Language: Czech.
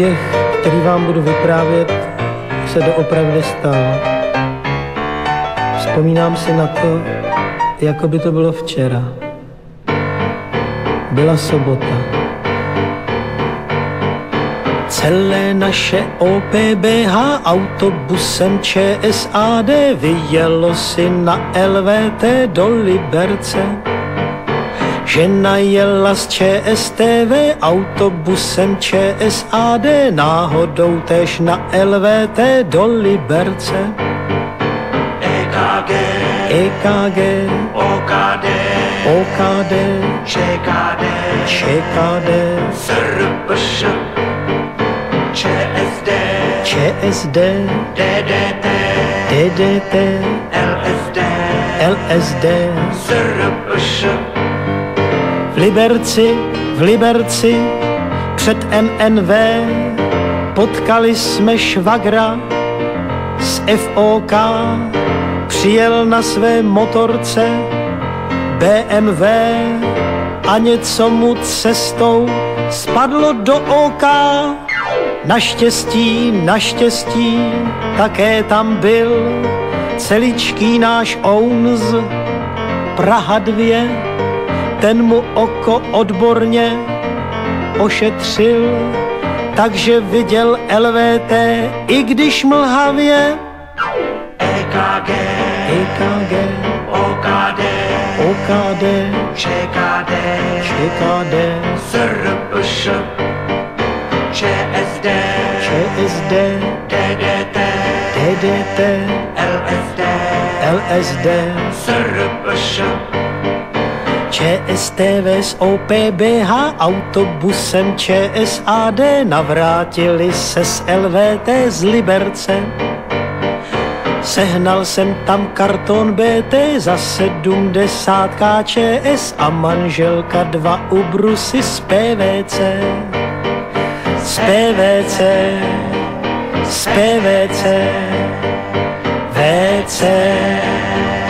Příběh, který vám budu vyprávět, se doopravdy stal. Vzpomínám si na to, jako by to bylo včera. Byla sobota. Celé naše OPBH autobusem ČSAD vyjelo si na LVT do Liberce. Žena jela z ČSTV autobusem ČSAD, náhodou též na LVT do Liberce. EKG, EKG, OKD, OKD, ČKD, ČKD, SRPŠ, ČSD, ČSD, DDT, DDT, LSD, LSD. SRPŠ, V Liberci před MNV potkali jsme švagra z FOK. Přijel na své motorce BMW a něco mu cestou spadlo do oka. Naštěstí, také tam byl celičký náš Ounz, Praha 2. Ten mu oko odborně ošetřil, takže viděl LVT, i když mlhavě. EKG, EKG, OKD, OKD, ČKD, ČKD, SRPŠ, ČSD, ČSD, DDT, DDT, LSD, LSD, SRPŠ, ČSTV s OPBH autobusem ČSAD navrátili se z LVT z Liberce. Sehnal jsem tam karton BT za 70 KČS a manželka 2 ubrusy z PVC. Z PVC, z PVC, VC.